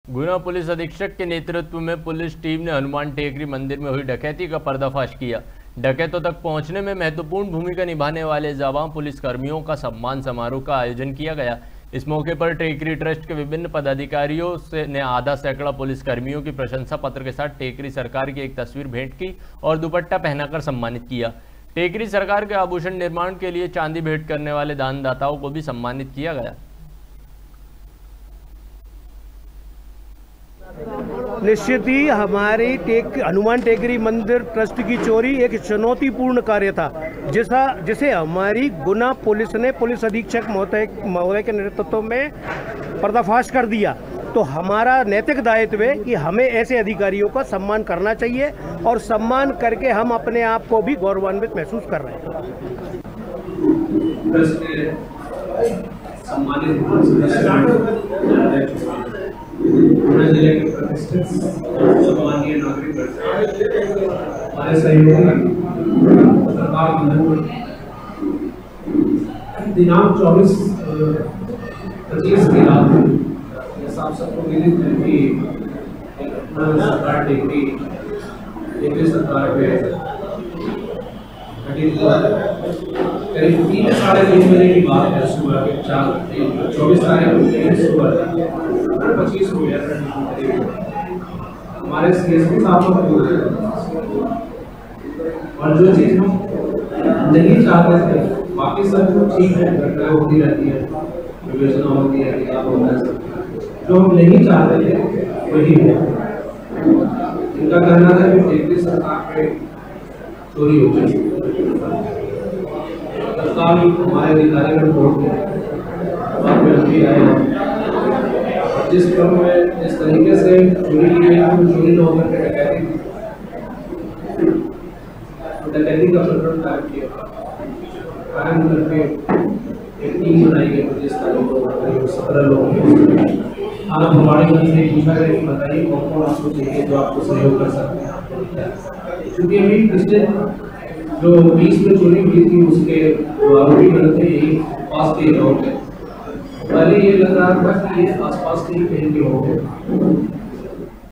गुना police अधीक्षक के नेतृत्व में पुलिस टीम ने हनुमान टेकरी मंदिर में हुई डकैती का पर्दाफाश किया। डकैतों तक पहुंचने में महत्वपूर्ण भूमिका निभाने वाले जाबां पुलिसकर्मियों का सम्मान समारोह का आयोजन किया गया। इस मौके पर टेकरी ट्रस्ट के विभिन्न पदाधिकारियों ने आधा सैकड़ा पुलिसकर्मियों की प्रशंसा पत्र के साथ टेकरी सरकार की एक तस्वीर भेंट की और दुपट्टा पहनाकर सम्मानित किया। टेकरी सरकार के आभूषण निर्माण के लिए चांदी भेंट करने वाले दानदाताओं को भी सम्मानित किया गया। निश्चित ही हमारी हनुमान टेकरी मंदिर ट्रस्ट की चोरी एक चुनौतीपूर्ण कार्य था, जिसे हमारी गुना पुलिस ने पुलिस अधीक्षक महोदय के नेतृत्व में पर्दाफाश कर दिया। तो हमारा नैतिक दायित्व है कि हमें ऐसे अधिकारियों का सम्मान करना चाहिए और सम्मान करके हम अपने आप को भी गौरवान्वित महसूस कर रहे हैं। जिले के प्रतिष्ठित सम्मानीय नागरिक हमारे सहयोगी सरकार दिनांक 24-25 की रात आप सबको विदित है कि सरकार टेकरी सरकार पे करीब 3-3:30 बजे की बात है। सुबह के 24 तारीख सुबह 25 हो गया। हमारे सीएसपी साहब और जो चीज हम नहीं चाहते थे, बाकी सब तो ठीक है, घटनाएं होती रहती है, विवेचना होती है, किताब होता है, जो हम नहीं चाहते थे वही है। इनका कहना था कि टेकरी सरकार पे चोरी हो गई। तत्काल हमारे अधिकारी ने रिपोर्ट की आए जिस क्रम में इस तरीके से चोरी की गई, चोरी न होकर के डकैती का प्रकरण कायम किया, कायम करके एक टीम बनाई गई। जिस तारीख को 17 लोग थाना भवानीगंज से पूछा गया कि बताइए कौन कौन आपको चाहिए जो आपको सहयोग कर सकते हैं। चूंकि अभी पिछले जो 20 में चोरी हुई थी उसके आरोपी बनते यही पास के गाँव के, पहले ये लग रहा था कि ये आसपास के ही कहीं के होंगे।